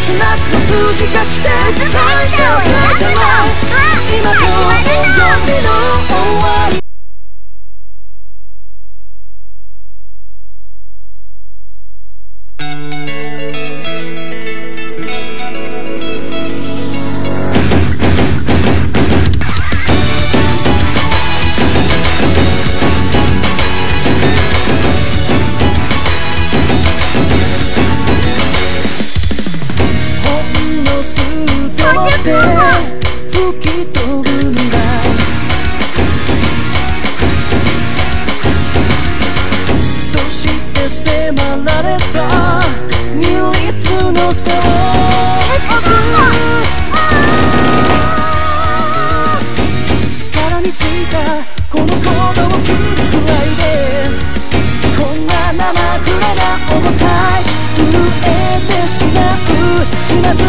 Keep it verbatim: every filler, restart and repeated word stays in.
スマスの数字が来て最初書いても今秒読みの終わり吹き飛ぶ未来そして迫られた二律の差を絡みついたこの行動を切るくらいでこんな生くれが重たい震えてしまう島津